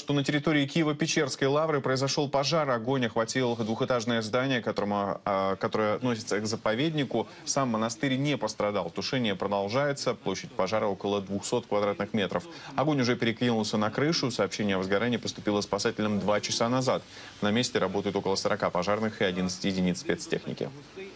что на территории Киево-Печерской лавры произошел пожар. Огонь охватил двухэтажное здание, которое относится к заповеднику. Сам монастырь не пострадал. Тушение продолжается. Площадь пожара около 200 квадратных метров. Огонь уже перекинулся на крышу. Сообщение о возгорании поступило спасателям 2 часа назад. На месте работают около 40 пожарных и 11 единиц спецтехники.